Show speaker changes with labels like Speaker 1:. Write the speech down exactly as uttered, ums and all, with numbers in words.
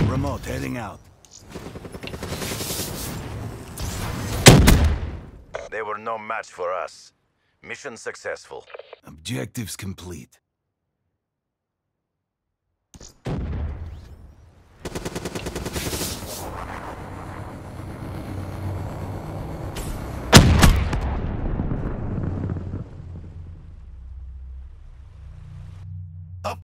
Speaker 1: Remote heading out.
Speaker 2: They were no match for us. Mission successful.
Speaker 1: Objectives complete.